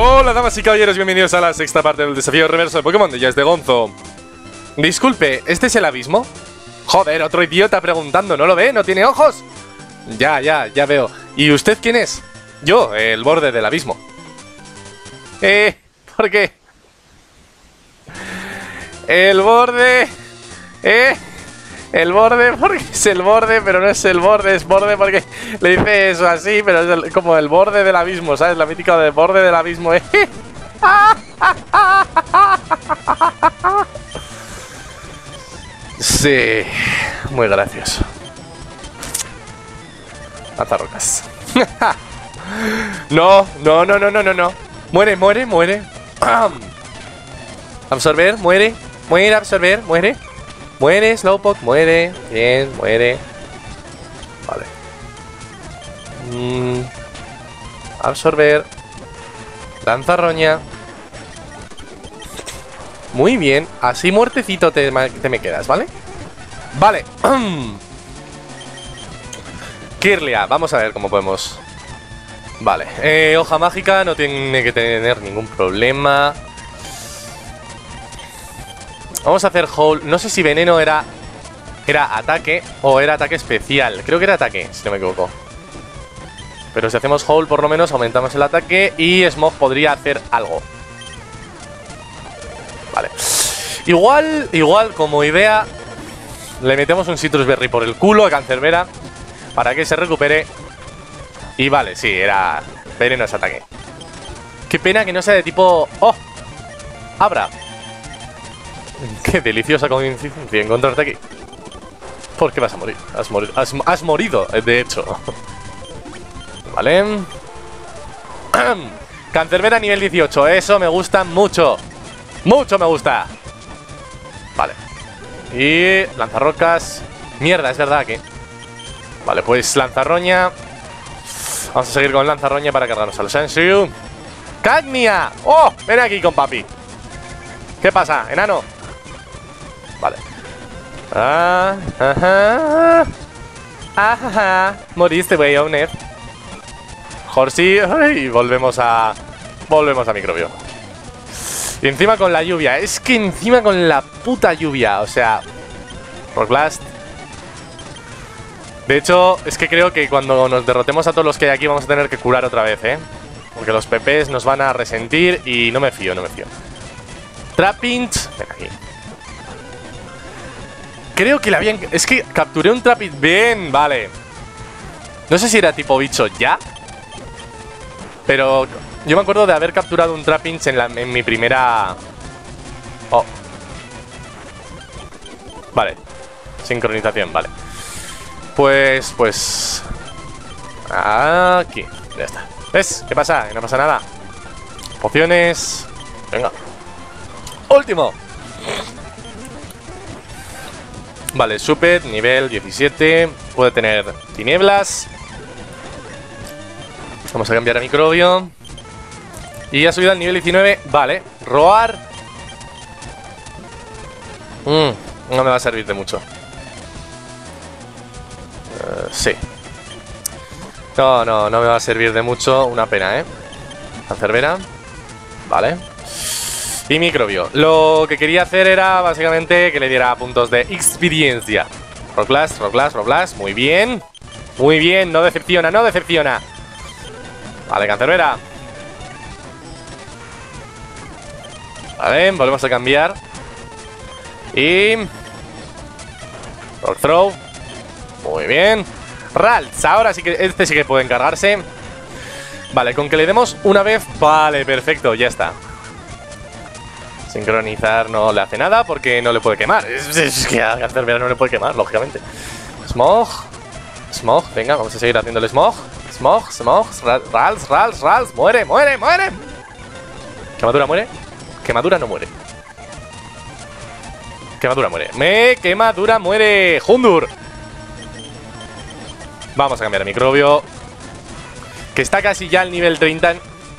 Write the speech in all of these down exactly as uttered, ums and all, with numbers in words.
Hola damas y caballeros, bienvenidos a la sexta parte del desafío reverso de Pokémon de Jazz de Gonzo. Disculpe, ¿este es el abismo? Joder, otro idiota preguntando, ¿no lo ve? ¿No tiene ojos? Ya, ya, ya veo. ¿Y usted quién es? Yo, el borde del abismo. Eh, ¿por qué? El borde... Eh... El borde, porque es el borde, pero no es el borde, es borde porque le dice eso así, pero es el, como el borde del abismo, ¿sabes? La mítica del borde del abismo, ¿eh? Sí, muy gracioso. Lanzarrocas. No, no, no, no, no, no, no. Muere, muere, muere. Absorber, muere. Muere, absorber, muere. Muere, Slowpoke, muere. Bien, muere. Vale. Mm. Absorber. Lanzarroña. Muy bien. Así muertecito te, te me quedas, ¿vale? Vale. Kirlia. Vamos a ver cómo podemos. Vale. Eh, hoja mágica no tiene que tener ningún problema. Vamos a hacer Howl. No sé si veneno era Era ataque o era ataque especial. Creo que era ataque, si no me equivoco. Pero si hacemos Howl por lo menos aumentamos el ataque. Y Smog podría hacer algo. Vale. Igual, igual como idea le metemos un Citrus Berry por el culo a Cancerbera para que se recupere. Y vale, sí, era veneno es ataque. Qué pena que no sea de tipo... ¡Oh! Abra. Qué deliciosa coincidencia encontrarte aquí. ¿Por qué vas a morir? Has, mori has, has morido, de hecho. Vale. Cancerbera nivel dieciocho. Eso me gusta mucho. Mucho me gusta. Vale. Y lanzarrocas. Mierda, es verdad que... Vale, pues lanzarroña. Vamos a seguir con lanzarroña para cargarnos al Senshu. ¡Cagnia! ¡Oh! Ven aquí con papi. ¿Qué pasa, enano? Vale. Ah, ajá. Ajá. Moriste, wey, Owner. Horsey. Y volvemos a... Volvemos a Microbio. Y encima con la lluvia. Es que encima con la puta lluvia. O sea... Rock Blast. De hecho, es que creo que cuando nos derrotemos a todos los que hay aquí vamos a tener que curar otra vez, ¿eh? Porque los P Ps nos van a resentir y no me fío, no me fío. Trapinch. Ven aquí. Creo que le habían... Es que capturé un Trapinch. Bien, vale. No sé si era tipo bicho ya. Pero yo me acuerdo de haber capturado un Trapinch en, la, en mi primera... Oh. Vale. Sincronización, vale. Pues, pues... Aquí. Ya está. ¿Ves? ¿Qué pasa? No pasa nada. Pociones. Venga. Último. Vale, Supet, nivel diecisiete. Puede tener tinieblas. Vamos a cambiar a Microbio. Y ha subido al nivel diecinueve. Vale, Roar. Mm, no me va a servir de mucho. Uh, sí. No, no, no me va a servir de mucho. Una pena, ¿eh? Cancerbera. Vale. Y Microbio. Lo que quería hacer era básicamente que le diera puntos de experiencia. Rock Blast, Rock Blast, Rock Blast. Muy bien. Muy bien, no decepciona, no decepciona. Vale, Cancerbera. Vale, volvemos a cambiar. Y... Rock Throw. Muy bien. Ralts, ahora sí que este sí que puede encargarse. Vale, con que le demos una vez. Vale, perfecto, ya está. Sincronizar no le hace nada porque no le puede quemar. Es, es que a Cancerbera no le puede quemar, lógicamente. Smog. Smog, venga, vamos a seguir haciéndole Smog. Smog, Smog, Rals, Rals, Rals. Muere, muere, muere. ¿Quemadura muere? Quemadura no muere. Quemadura muere. Me quemadura muere. Hundur. Vamos a cambiar a Microbio. Que está casi ya al nivel treinta.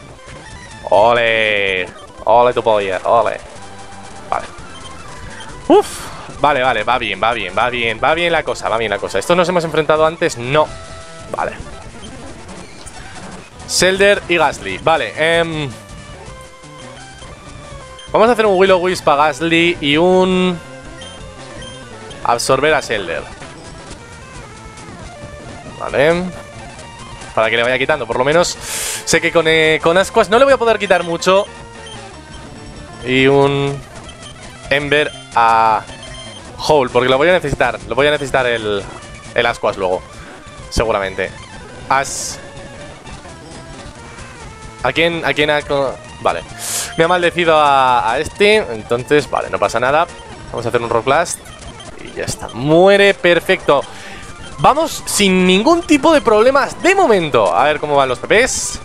Ole. Ole tu polla, ole. Vale. Uf. Vale, vale, va bien, va bien, va bien. Va bien la cosa, va bien la cosa. ¿Estos nos hemos enfrentado antes? No. Vale. Shellder y Gastly. Vale, eh... Vamos a hacer un Will-O-Wisp a Gastly y un... absorber a Shellder. Vale. Para que le vaya quitando, por lo menos. Sé que con, eh, con Ascuas no le voy a poder quitar mucho. Y un... Ember a... Hole, porque lo voy a necesitar. Lo voy a necesitar el... El Ascuas luego. Seguramente. As... ¿A quién? ¿A quién ha...? Vale. Me ha maldecido a, a este. Entonces, vale, no pasa nada. Vamos a hacer un Rock Blast. Y ya está. Muere, perfecto. Vamos sin ningún tipo de problemas de momento. A ver cómo van los P Ps.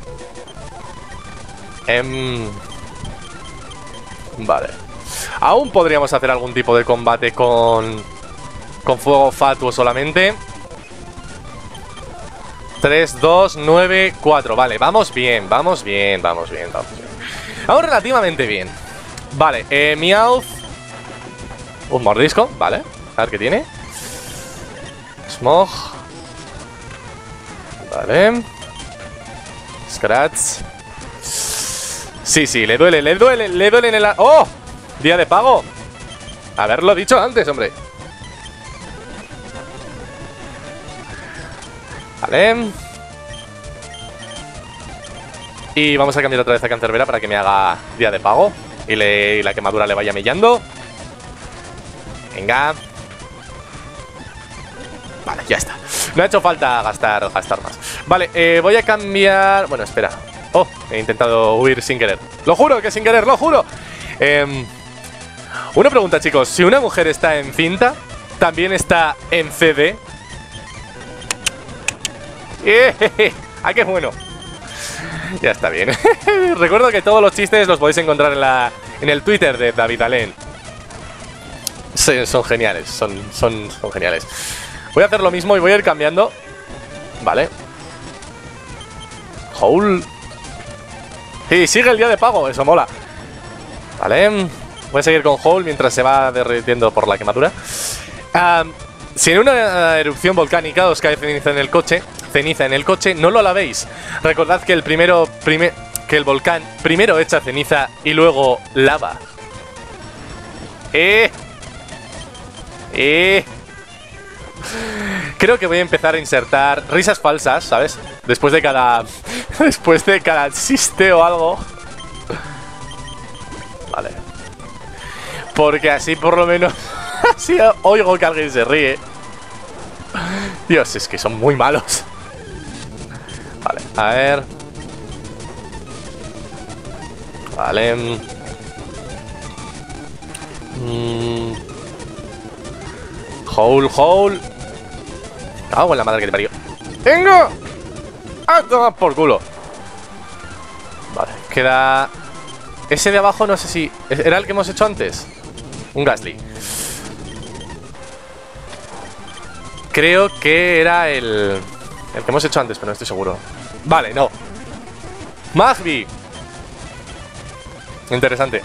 Em... Vale. Aún podríamos hacer algún tipo de combate con... Con fuego fatuo solamente. tres, dos, nueve, cuatro. Vale, vamos bien, vamos bien, vamos bien, vamos bien. Vamos relativamente bien. Vale, eh, Meowth. Un mordisco, vale. A ver qué tiene. Smog. Vale. Scratch. Sí, sí, le duele, le duele, le duele en el... ¡Oh! Día de pago. Haberlo dicho antes, hombre. Vale. Y vamos a cambiar otra vez a Cancerbera para que me haga día de pago. Y, le, y la quemadura le vaya mellando. Venga. Vale, ya está. No ha hecho falta gastar, gastar más. Vale, eh, voy a cambiar... Bueno, espera. Oh, he intentado huir sin querer. Lo juro que sin querer, lo juro. Eh, una pregunta, chicos. Si una mujer está en cinta, ¿también está en C D? Eh, ¡Ah, qué bueno! Ya está bien. Recuerdo que todos los chistes los podéis encontrar en, la, en el Twitter de David Allen. Sí, son geniales, son, son, son geniales. Voy a hacer lo mismo y voy a ir cambiando. Vale. Hole. Y sigue el día de pago, eso mola. Vale. Voy a seguir con Hole mientras se va derritiendo por la quemadura. Um, si en una erupción volcánica os cae ceniza en el coche, ceniza en el coche, no lo lavéis. Recordad que el primero, prime, que el volcán primero echa ceniza y luego lava. Eh. Eh. Creo que voy a empezar a insertar risas falsas, ¿sabes? Después de cada... Después de cada chiste o algo. Vale. Porque así por lo menos... Así oigo que alguien se ríe. Dios, es que son muy malos. Vale, a ver. Vale. Mm. Hole, hole. Cago en la madre que te parió. ¡Venga! ¡Ah, toma por culo! Vale, queda... Ese de abajo no sé si... ¿Era el que hemos hecho antes? Un Gastly. Creo que era el... El que hemos hecho antes, pero no estoy seguro. Vale, no. Magby. Interesante.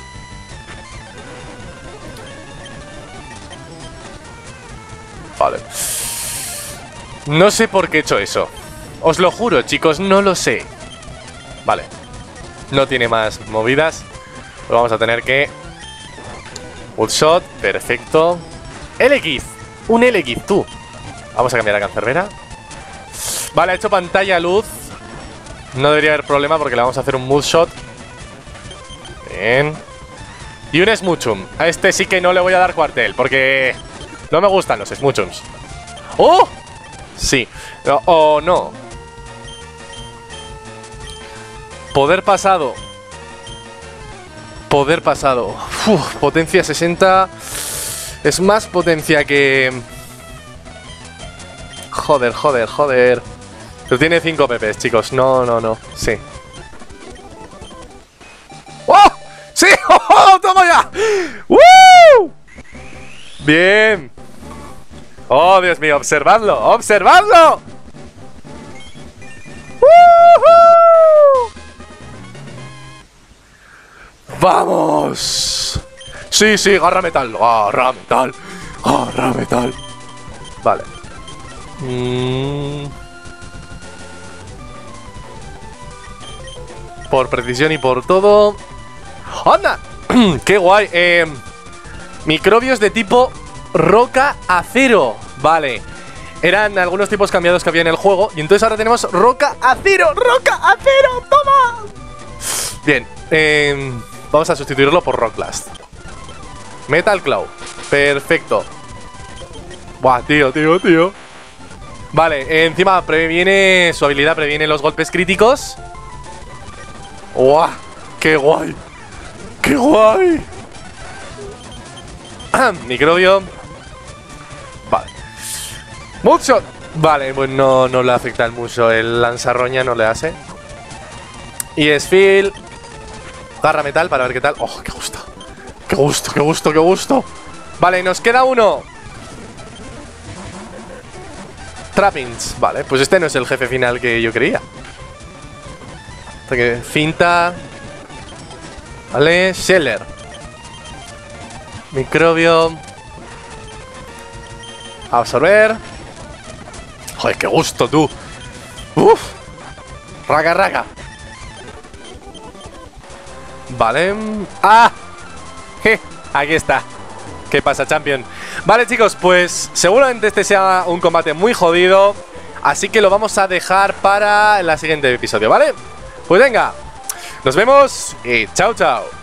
Vale. No sé por qué he hecho eso. Os lo juro, chicos, no lo sé. Vale. No tiene más movidas. Lo vamos a tener que... Woodshot, perfecto. L-Giz. Un L-Giz, tú. Vamos a cambiar a Cancerbera. Vale, ha hecho pantalla luz. No debería haber problema porque le vamos a hacer un Moonshot. Bien. Y un Smoochum. A este sí que no le voy a dar cuartel porque no me gustan los Smoochums. ¡Oh! Sí. O oh, no. Poder pasado. Poder pasado. Uf, potencia sesenta. Es más potencia que... Joder, joder, joder. Pero tiene cinco P Ps, chicos. No, no, no. Sí. ¡Oh! ¡Sí! ¡Oh, oh! ¡Toma ya! ¡Woo! Bien. ¡Oh, Dios mío! ¡Observadlo! ¡Observadlo! ¡Woohoo! ¡Vamos! Sí, sí, garra metal. Garra metal. Garra metal. Vale. Mm. Por precisión y por todo. ¡Anda! ¡Qué guay! Eh, microbios de tipo roca acero. Vale. Eran algunos tipos cambiados que había en el juego. Y entonces ahora tenemos roca acero. ¡Roca acero! ¡Toma! Bien. Eh, vamos a sustituirlo por Rock Blast. Metal Claw. Perfecto. Buah, tío, tío, tío. Vale, eh, encima previene. Su habilidad previene los golpes críticos. ¡Buah! ¡Qué guay! ¡Qué guay! Microbio. Vale. Moonshot. Vale, pues no, no le afecta mucho. El lanzarroña no le hace. Y Sphere. Garra metal para ver qué tal. ¡Oh, qué gusto! ¡Qué gusto, qué gusto, qué gusto! Vale, nos queda uno. Trappings. Vale, pues este no es el jefe final que yo creía. Cinta. Vale, Scheller. Microbio. Absorber. Joder, qué gusto, tú. Uf. Raga, raga. Vale. ¡Ah! Je, aquí está. ¿Qué pasa, champion? Vale, chicos, pues seguramente este sea un combate muy jodido. Así que lo vamos a dejar para el siguiente episodio, ¿vale? Pues venga. Nos vemos y chao, chao.